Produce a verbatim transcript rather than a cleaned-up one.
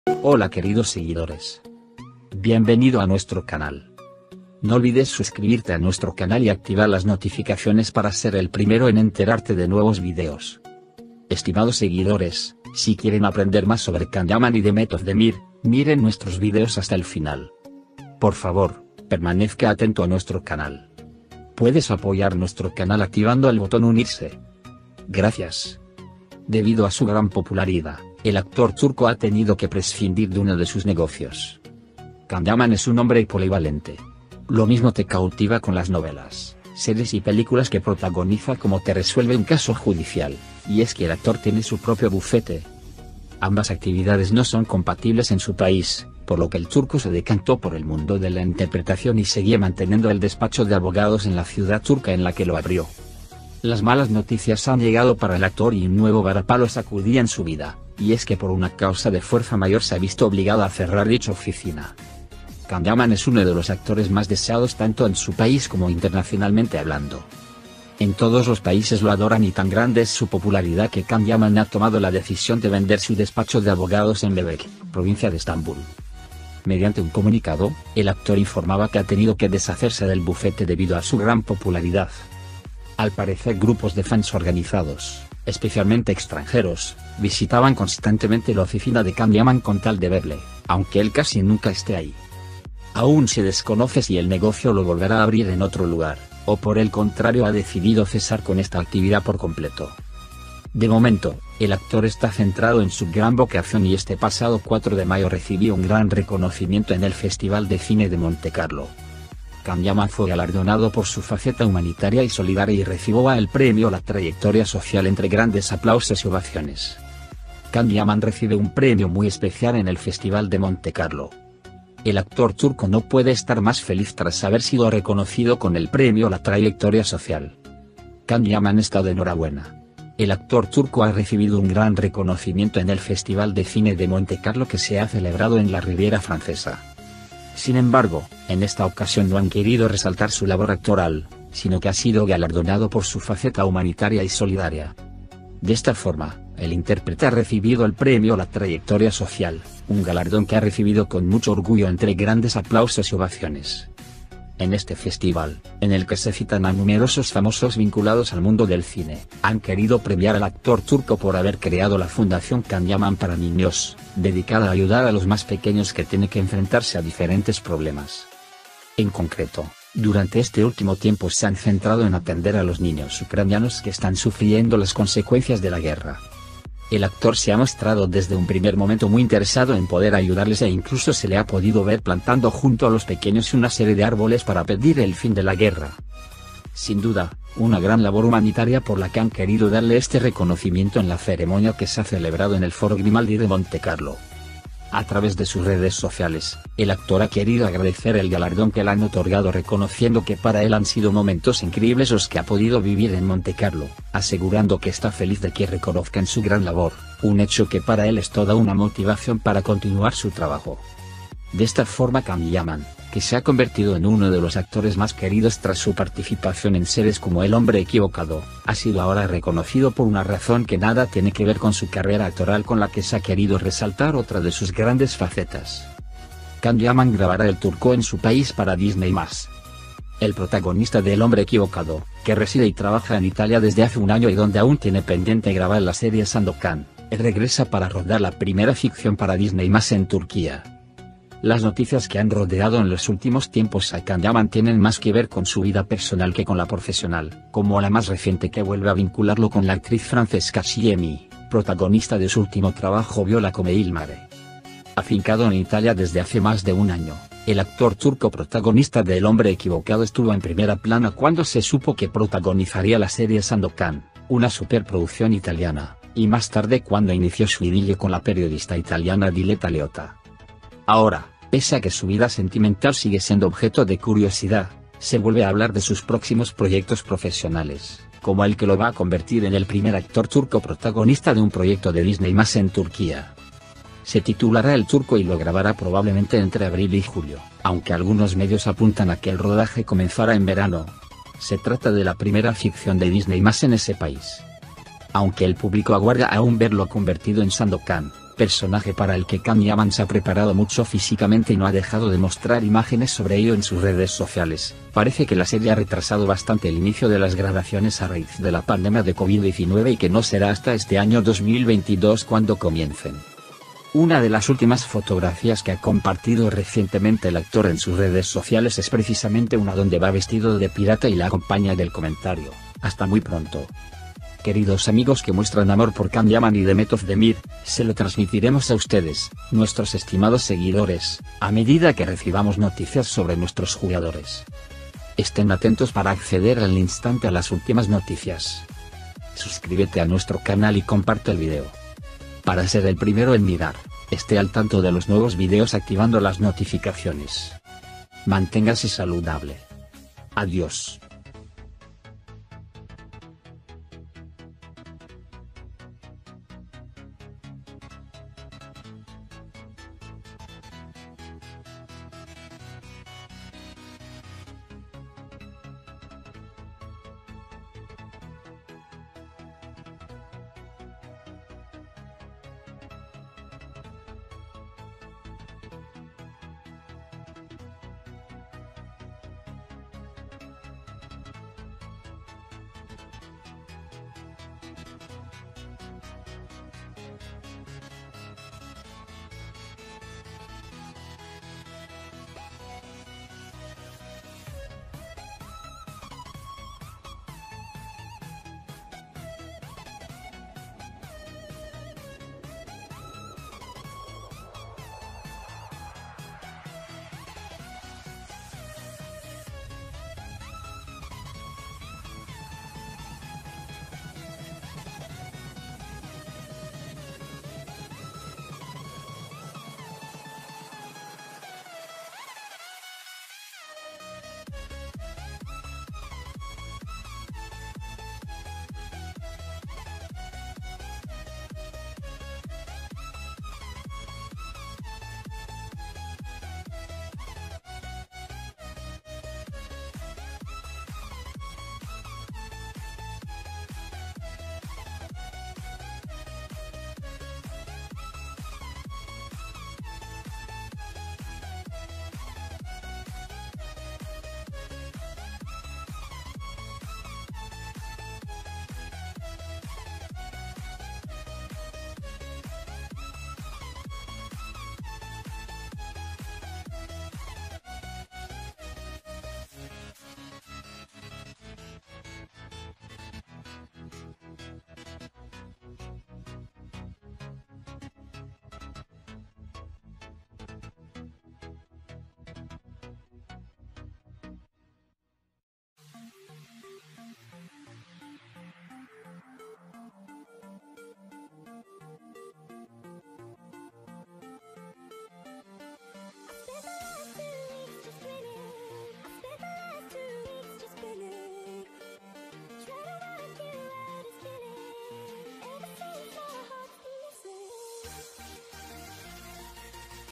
Hola queridos seguidores. Bienvenido a nuestro canal. No olvides suscribirte a nuestro canal y activar las notificaciones para ser el primero en enterarte de nuevos videos. Estimados seguidores, si quieren aprender más sobre Can Yaman y Demet Özdemir, miren nuestros videos hasta el final. Por favor, permanezca atento a nuestro canal. Puedes apoyar nuestro canal activando el botón unirse. Gracias. Debido a su gran popularidad, el actor turco ha tenido que prescindir de uno de sus negocios. Can Yaman es un hombre polivalente. Lo mismo te cautiva con las novelas, series y películas que protagoniza como te resuelve un caso judicial, y es que el actor tiene su propio bufete. Ambas actividades no son compatibles en su país, por lo que el turco se decantó por el mundo de la interpretación y seguía manteniendo el despacho de abogados en la ciudad turca en la que lo abrió. Las malas noticias han llegado para el actor y un nuevo varapalo sacudía en su vida, y es que por una causa de fuerza mayor se ha visto obligado a cerrar dicha oficina. Can Yaman es uno de los actores más deseados tanto en su país como internacionalmente hablando. En todos los países lo adoran y tan grande es su popularidad que Can Yaman ha tomado la decisión de vender su despacho de abogados en Bebek, provincia de Estambul. Mediante un comunicado, el actor informaba que ha tenido que deshacerse del bufete debido a su gran popularidad. Al parecer grupos de fans organizados, especialmente extranjeros, visitaban constantemente la oficina de Can Yaman con tal de verle, aunque él casi nunca esté ahí. Aún se desconoce si el negocio lo volverá a abrir en otro lugar, o por el contrario ha decidido cesar con esta actividad por completo. De momento, el actor está centrado en su gran vocación y este pasado cuatro de mayo recibió un gran reconocimiento en el Festival de Cine de Montecarlo. Can Yaman fue galardonado por su faceta humanitaria y solidaria y recibió el premio a la trayectoria social entre grandes aplausos y ovaciones. Can Yaman recibe un premio muy especial en el Festival de Montecarlo. El actor turco no puede estar más feliz tras haber sido reconocido con el premio a la trayectoria social. Can Yaman está de enhorabuena. El actor turco ha recibido un gran reconocimiento en el Festival de Cine de Montecarlo que se ha celebrado en la Riviera Francesa. Sin embargo, en esta ocasión no han querido resaltar su labor actoral, sino que ha sido galardonado por su faceta humanitaria y solidaria. De esta forma, el intérprete ha recibido el premio a la trayectoria social, un galardón que ha recibido con mucho orgullo entre grandes aplausos y ovaciones. En este festival, en el que se citan a numerosos famosos vinculados al mundo del cine, han querido premiar al actor turco por haber creado la Fundación Can Yaman para niños, dedicada a ayudar a los más pequeños que tienen que enfrentarse a diferentes problemas. En concreto, durante este último tiempo se han centrado en atender a los niños ucranianos que están sufriendo las consecuencias de la guerra. El actor se ha mostrado desde un primer momento muy interesado en poder ayudarles e incluso se le ha podido ver plantando junto a los pequeños una serie de árboles para pedir el fin de la guerra. Sin duda, una gran labor humanitaria por la que han querido darle este reconocimiento en la ceremonia que se ha celebrado en el Foro Grimaldi de Montecarlo. A través de sus redes sociales, el actor ha querido agradecer el galardón que le han otorgado reconociendo que para él han sido momentos increíbles los que ha podido vivir en Montecarlo, asegurando que está feliz de que reconozcan su gran labor, un hecho que para él es toda una motivación para continuar su trabajo. De esta forma Can Yaman, que se ha convertido en uno de los actores más queridos tras su participación en series como El hombre equivocado, ha sido ahora reconocido por una razón que nada tiene que ver con su carrera actoral con la que se ha querido resaltar otra de sus grandes facetas. Can Yaman grabará el turco en su país para Disney más. El protagonista de El hombre equivocado, que reside y trabaja en Italia desde hace un año y donde aún tiene pendiente grabar la serie Sandokan, regresa para rodar la primera ficción para Disney más en Turquía. Las noticias que han rodeado en los últimos tiempos a Can Yaman tienen más que ver con su vida personal que con la profesional, como la más reciente que vuelve a vincularlo con la actriz Francesca Sciemi, protagonista de su último trabajo Viola come il mare. Afincado en Italia desde hace más de un año, el actor turco protagonista de El hombre equivocado estuvo en primera plana cuando se supo que protagonizaría la serie Sandokan, una superproducción italiana, y más tarde cuando inició su idilio con la periodista italiana Diletta Leotta. Ahora, pese a que su vida sentimental sigue siendo objeto de curiosidad, se vuelve a hablar de sus próximos proyectos profesionales, como el que lo va a convertir en el primer actor turco protagonista de un proyecto de Disney más en Turquía. Se titulará El turco y lo grabará probablemente entre abril y julio, aunque algunos medios apuntan a que el rodaje comenzará en verano. Se trata de la primera ficción de Disney más en ese país. Aunque el público aguarda aún verlo convertido en Sandokan, personaje para el que Can Yaman se ha preparado mucho físicamente y no ha dejado de mostrar imágenes sobre ello en sus redes sociales. Parece que la serie ha retrasado bastante el inicio de las grabaciones a raíz de la pandemia de COVID diecinueve y que no será hasta este año dos mil veintidós cuando comiencen. Una de las últimas fotografías que ha compartido recientemente el actor en sus redes sociales es precisamente una donde va vestido de pirata y la acompaña del comentario: "Hasta muy pronto". Queridos amigos que muestran amor por Can Yaman y Demet Özdemir, se lo transmitiremos a ustedes, nuestros estimados seguidores, a medida que recibamos noticias sobre nuestros jugadores. Estén atentos para acceder al instante a las últimas noticias. Suscríbete a nuestro canal y comparte el video. Para ser el primero en mirar, esté al tanto de los nuevos videos activando las notificaciones. Manténgase saludable. Adiós.